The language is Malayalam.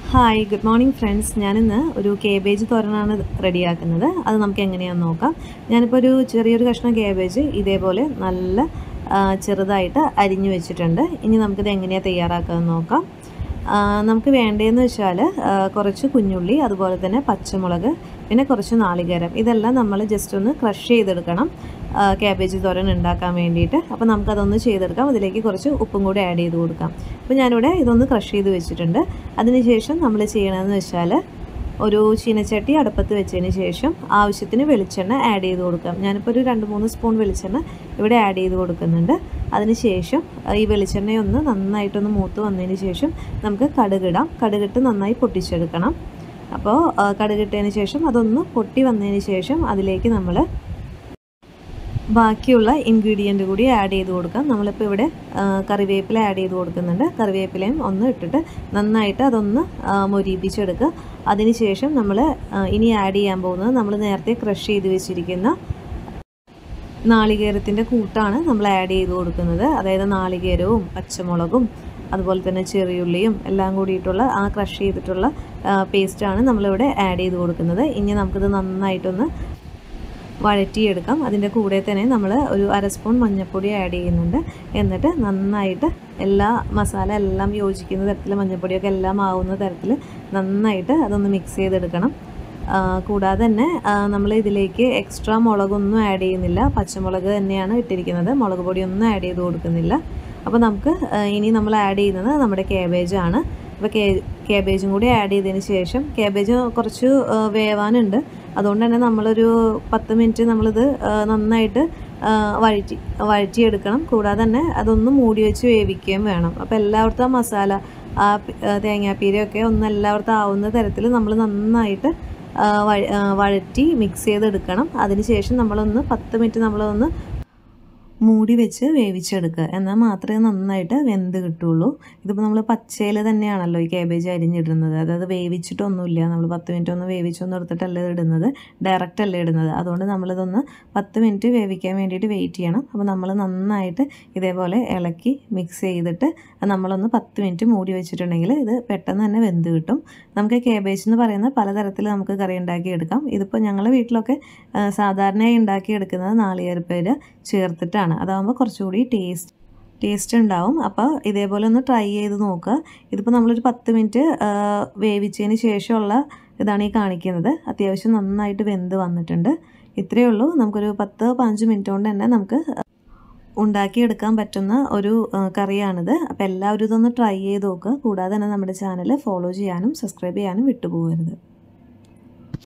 Hi good morning friends. ഞാനിന്ന് ഒരു കേബേജ് തോരനാണ് റെഡിയാക്കുന്നത്. അത് നമുക്ക് എങ്ങനെയാണെന്ന് നോക്കാം. ഞാനിപ്പോൾ ഒരു ചെറിയൊരു കഷ്ണം കേബേജ് ഇതേപോലെ നല്ല ചെറുതായിട്ട് അരിഞ്ഞു വെച്ചിട്ടുണ്ട്. ഇനി നമുക്കിത് എങ്ങനെയാണ് തയ്യാറാക്കാമെന്ന് നോക്കാം. നമുക്ക് വേണ്ടതെന്ന് വെച്ചാൽ കുറച്ച് കുഞ്ഞുള്ളി, അതുപോലെ തന്നെ പച്ചമുളക്, പിന്നെ കുറച്ച് നാളികേരം. ഇതെല്ലാം നമ്മൾ ജസ്റ്റ് ഒന്ന് ക്രഷ് ചെയ്തെടുക്കണം ക്യാബേജ് തോരൻ ഉണ്ടാക്കാൻ വേണ്ടിയിട്ട്. അപ്പോൾ നമുക്കതൊന്ന് ചെയ്തെടുക്കാം. അതിലേക്ക് കുറച്ച് ഉപ്പും കൂടി ആഡ് ചെയ്ത് കൊടുക്കാം. അപ്പോൾ ഞാനിവിടെ ഇതൊന്ന് ക്രഷ് ചെയ്ത് വെച്ചിട്ടുണ്ട്. അതിനുശേഷം നമ്മൾ ചെയ്യണമെന്ന് വെച്ചാൽ ഒരു ചീനച്ചട്ടി അടുപ്പത്ത് വെച്ചതിന് ശേഷം ആവശ്യത്തിന് വെളിച്ചെണ്ണ ആഡ് ചെയ്ത് കൊടുക്കാം. ഞാനിപ്പോൾ ഒരു 2-3 സ്പൂൺ വെളിച്ചെണ്ണ ഇവിടെ ആഡ് ചെയ്ത് കൊടുക്കുന്നുണ്ട്. അതിനുശേഷം ഈ വെളിച്ചെണ്ണയൊന്ന് നന്നായിട്ടൊന്ന് മൂത്ത് വന്നതിന് ശേഷം നമുക്ക് കടുകിടാം. കടുകിട്ട് നന്നായി പൊട്ടിച്ചെടുക്കണം. അപ്പോൾ കടുകിട്ടതിന് ശേഷം അതൊന്ന് പൊട്ടി വന്നതിന് ശേഷം അതിലേക്ക് നമ്മൾ ബാക്കിയുള്ള ഇൻഗ്രീഡിയൻറ്റ് കൂടി ആഡ് ചെയ്ത് കൊടുക്കാം. നമ്മളിപ്പോൾ ഇവിടെ കറിവേപ്പില ആഡ് ചെയ്ത് കൊടുക്കുന്നുണ്ട്. കറിവേപ്പിലയും ഒന്ന് ഇട്ടിട്ട് നന്നായിട്ട് അതൊന്ന് മൊരിയിപ്പിച്ചെടുക്കുക. അതിനുശേഷം നമ്മൾ ഇനി ആഡ് ചെയ്യാൻ പോകുന്നത് നമ്മൾ നേരത്തെ ക്രഷ് ചെയ്ത് വെച്ചിരിക്കുന്ന നാളികേരത്തിൻ്റെ കൂട്ടാണ് നമ്മൾ ആഡ് ചെയ്ത് കൊടുക്കുന്നത്. അതായത് നാളികേരവും പച്ചമുളകും അതുപോലെ തന്നെ ചെറിയുള്ളിയും എല്ലാം കൂടിയിട്ടുള്ള ആ ക്രഷ് ചെയ്തിട്ടുള്ള പേസ്റ്റാണ് നമ്മളിവിടെ ആഡ് ചെയ്ത് കൊടുക്കുന്നത്. ഇനി നമുക്കിത് നന്നായിട്ടൊന്ന് വഴറ്റിയെടുക്കാം. അതിൻ്റെ കൂടെ തന്നെ നമ്മൾ ഒരു 1/2 സ്പൂൺ മഞ്ഞൾപ്പൊടി ആഡ് ചെയ്യുന്നുണ്ട്. എന്നിട്ട് നന്നായിട്ട് എല്ലാ മസാല എല്ലാം യോജിക്കുന്ന തരത്തിൽ, മഞ്ഞൾപ്പൊടിയൊക്കെ എല്ലാം ആവുന്ന തരത്തിൽ നന്നായിട്ട് അതൊന്ന് മിക്സ് ചെയ്തെടുക്കണം. കൂടാതെ തന്നെ നമ്മൾ ഇതിലേക്ക് എക്സ്ട്രാ മുളകൊന്നും ആഡ് ചെയ്യുന്നില്ല. പച്ചമുളക് തന്നെയാണ് ഇട്ടിരിക്കുന്നത്. മുളക് പൊടിയൊന്നും ആഡ് ചെയ്ത് കൊടുക്കുന്നില്ല. അപ്പോൾ നമുക്ക് ഇനി നമ്മൾ ആഡ് ചെയ്യുന്നത് നമ്മുടെ കേബേജാണ്. അപ്പോൾ കേബേജും കൂടി ആഡ് ചെയ്തതിന് ശേഷം, കേബേജ് കുറച്ച് വേവാനുണ്ട്. അതുകൊണ്ട് തന്നെ നമ്മളൊരു 10 മിനിറ്റ് നമ്മളിത് നന്നായിട്ട് വഴറ്റിയെടുക്കണം. കൂടാതെ തന്നെ അതൊന്ന് മൂടി വെച്ച് വേവിക്കുകയും വേണം. അപ്പോൾ എല്ലായിടത്തും ആ മസാല, ആ തേങ്ങാപ്പീരയൊക്കെ ഒന്ന് എല്ലായിടത്തും ആവുന്ന തരത്തിൽ നമ്മൾ നന്നായിട്ട് വഴറ്റി മിക്സ് ചെയ്തെടുക്കണം. അതിനുശേഷം നമ്മളൊന്ന് 10 മിനിറ്റ് നമ്മളൊന്ന് മൂടി വെച്ച് വേവിച്ചെടുക്കുക. എന്നാൽ മാത്രമേ നന്നായിട്ട് വെന്ത് കിട്ടുള്ളൂ. ഇതിപ്പോൾ നമ്മൾ പച്ചയിൽ തന്നെയാണല്ലോ ഈ കേബേജ് അരിഞ്ഞിടുന്നത്. അതായത് വേവിച്ചിട്ടൊന്നുമില്ല. നമ്മൾ 10 മിനിറ്റ് ഒന്ന് വേവിച്ചൊന്നും എടുത്തിട്ടല്ല ഇടുന്നത്, ഡയറക്റ്റ് അല്ല ഇടുന്നത്. അതുകൊണ്ട് നമ്മളിതൊന്ന് 10 മിനിറ്റ് വേവിക്കാൻ വേണ്ടിയിട്ട് വെയിറ്റ് ചെയ്യണം. അപ്പോൾ നമ്മൾ നന്നായിട്ട് ഇതേപോലെ ഇളക്കി മിക്സ് ചെയ്തിട്ട് നമ്മളൊന്ന് 10 മിനിറ്റ് മൂടി വെച്ചിട്ടുണ്ടെങ്കിൽ ഇത് പെട്ടെന്ന് തന്നെ വെന്ത് കിട്ടും. നമുക്ക് കേബേജ് എന്ന് പറയുന്ന പലതരത്തിൽ നമുക്ക് കറി ഉണ്ടാക്കിയെടുക്കാം. ഇതിപ്പോൾ ഞങ്ങളുടെ വീട്ടിലൊക്കെ സാധാരണയായി ഉണ്ടാക്കിയെടുക്കുന്നത് നാളികേരപ്പേര് ചേർത്തിട്ടാണ്. അതാകുമ്പോൾ കുറച്ചുകൂടി ടേസ്റ്റ് ഉണ്ടാവും. അപ്പോൾ ഇതേപോലെ ഒന്ന് ട്രൈ ചെയ്ത് നോക്കുക. ഇതിപ്പോൾ നമ്മളൊരു 10 മിനിറ്റ് വേവിച്ചതിന് ശേഷമുള്ള ഇതാണ് ഈ കാണിക്കുന്നത്. അത്യാവശ്യം നന്നായിട്ട് വെന്ത് വന്നിട്ടുണ്ട്. ഇത്രയേ ഉള്ളൂ. നമുക്കൊരു 10-15 മിനിറ്റ് കൊണ്ട് തന്നെ നമുക്ക് ഉണ്ടാക്കിയെടുക്കാൻ പറ്റുന്ന ഒരു കറിയാണിത്. അപ്പോൾ എല്ലാവരും ഇതൊന്ന് ട്രൈ ചെയ്ത് നോക്കുക. കൂടാതെ തന്നെ നമ്മുടെ ചാനൽ ഫോളോ ചെയ്യാനും സബ്സ്ക്രൈബ് ചെയ്യാനും വിട്ടുപോകരുത്.